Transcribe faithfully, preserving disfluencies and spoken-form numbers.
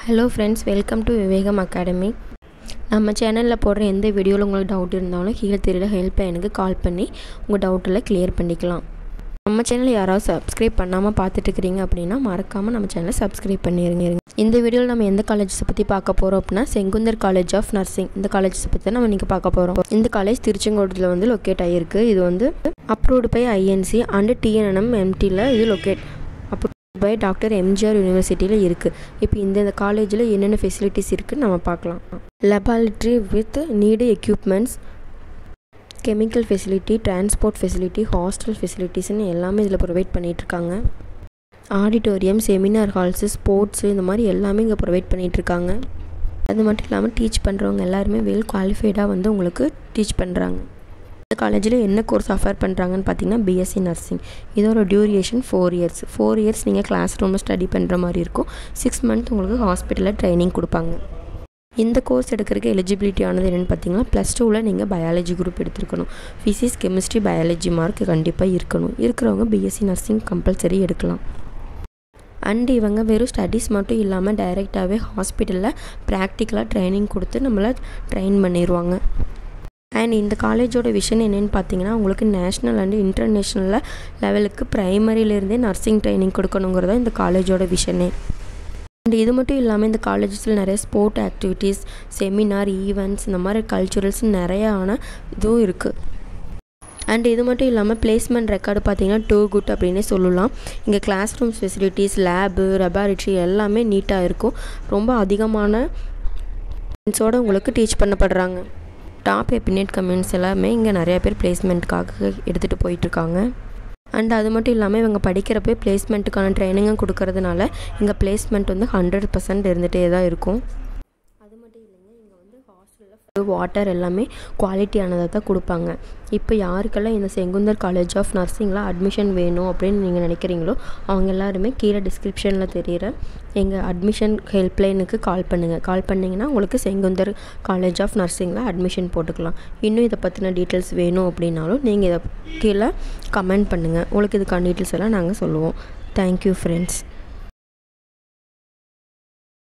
Hello friends, welcome to Vivegam Academy. நம்ம சேனல்ல போடுற எந்த வீடியோல உங்களுக்கு டவுட் இருந்தாலும் கீழ தெரியற ஹெல்ப்லைனுக்கு கால் பண்ணி உங்க டவுட்ல கிளியர் பண்ணிக்கலாம். நம்ம சேனலை யாராவது Subscribe பண்ணாம பார்த்துட்டு இருக்கீங்க அப்படினா மறக்காம நம்ம சேனலை Subscribe பண்ணிருங்க. இந்த வீடியோல நம்ம எந்த காலேஜஸ் பத்தி பார்க்க போறோம் அப்படினா செங்குந்தர் காலேஜ் ஆஃப் நர்சிங். இந்த காலேஜஸ் பத்தி நம்ம இன்னைக்கு பார்க்க போறோம். இந்த காலேஜ் திருச்செங்கோடுல வந்து லொகேட் ஆயிருக்கு. இது வந்து approved by I N C and T N M M T ல இது locate by Doctor M G R University ல இருக்கு. இப்போ இந்த காலேஜ்ல என்னென்ன ஃபெசிலிட்டிஸ் இருக்குன்னு நம்ம பார்க்கலாம். Laboratory with needed equipments, chemical facility, transport facility, hostel facilities ன்னு எல்லாமே இதல ப்ரொவைட் பண்ணிட்டு இருக்காங்க. ஆடிட்டோரியம், செமினார் ஹால்ஸ், ஸ்போர்ட்ஸ் இந்த மாதிரி எல்லாமே இங்க ப்ரொவைட் பண்ணிட்டு இருக்காங்க. அது மட்டும் இல்லாம டீச் பண்றவங்க எல்லாரும் வெல் குவாலிஃபைடா வந்து உங்களுக்கு டீச் பண்றாங்க. இந்த காலேஜ்ல என்ன கோர்ஸ் ஆஃபர் பண்றாங்கன்னு பாத்தீங்கன்னா B S c நர்சிங். இதோட duration four years. four years நீங்க கிளாஸ் ரூம்ல ஸ்டடி பண்ற மாதிரி இருக்கும். six months உங்களுக்கு ஹாஸ்பிடல்ல ட்ரெய்னிங் கொடுப்பாங்க. இந்த கோர்ஸ் எடுக்கிறதுக்கு எலிஜிபிலிட்டி ஆனது என்னன்னு பாத்தீங்கன்னா plus two ல நீங்க பயாலஜி குரூப் எடுத்துக்கணும். பிசிக்ஸ், கெமிஸ்ட்ரி, பயாலஜி மார்க் கண்டிப்பா இருக்கணும். இருக்குறவங்க B S c nursing compulsory எடுக்கலாம். அண்ட் இவங்க வெறும் ஸ்டடீஸ் மட்டும் இல்லாம டைரக்டாவே ஹாஸ்பிடல்ல பிராக்டிகலா ட்ரெய்னிங் கொடுத்து நம்மள ட்ரெயின் பண்ணிடுவாங்க. And இந்த காலேஜோட விஷன் என்னன்னு பாத்தீங்கன்னா உங்களுக்கு நேஷனல் அண்ட் இன்டர்நேஷனல் லெவலுக்கு பிரைமரியில இருந்தே நர்சிங் ட்ரெய்னிங் கொடுக்கணும்ங்கறத இந்த காலேஜோட விஷனே. And இது மட்டும் இல்லாம இந்த காலேஜஸ்ல நிறைய ஸ்போர்ட் ஆக்டிவிட்டீஸ், செமினார், ஈவென்ட்ஸ் இந்த மாதிரி கல்ச்சுரல்ஸ் நிறைய ஆன இதுவும் இருக்கு. அண்ட் இது மட்டும் இல்லாம பிளேஸ்மென்ட் ரெக்கார்ட் பாத்தீங்கன்னா டூ குட் அப்படினே சொல்லலாம். இங்க class rooms facilities, lab, laboratory எல்லாமே நீட்டா இருக்கும். ரொம்ப அதிகமான ஸ்டூடண்ட்ஸோட உங்களுக்கு டீச் பண்ணப்படுறாங்க. டாப் எபினேட் கம்யூனிட்டிஸ் எல்லாமே இங்க நிறைய பேர் பிளேஸ்மென்ட்காக எடுத்துட்டு போயிட்டு இருக்காங்க. அண்ட் அது மட்டும் இல்லாம இவங்க படிக்கிறப்பே பிளேஸ்மென்ட்கான ட்ரெய்னிங்கும் கொடுக்கிறதுனால இங்க பிளேஸ்மென்ட் வந்து hundred percent இருந்துட்டே தான் இருக்கும். அது மட்டும் இல்லங்க இங்க வந்து ஹாஸ்டல்ல வாட்டர் எல்லாமே குவாலிட்டியானதா தான் கொடுப்பாங்க. இப்போ யாருக்கெல்லாம் இந்த செங்குந்தர் காலேஜ் ஆஃப் நர்சிங்ல அட்மிஷன் வேணும் அப்படினு நீங்க நினைக்கிறீங்களோ அவங்க எல்லாரும் கீழ டிஸ்கிரிப்ஷன்ல தெரியற எங்க அட்மிஷன் ஹெல்ப்லைனுக்கு கால் பண்ணுங்க. கால் பண்ணீங்கன்னா உங்களுக்கு செங்குந்தர் காலேஜ் ஆஃப் நர்சிங்ல அட்மிஷன் போட்டுக்கலாம். இன்னும் இத பத்தின டீடைல்ஸ் வேணும் அப்படினாலும் நீங்க இத கீழ கமெண்ட் பண்ணுங்க. உங்களுக்கு இதுக்கான டீடைல்ஸ் எல்லாம் நாங்க சொல்லுவோம். Thank you friends.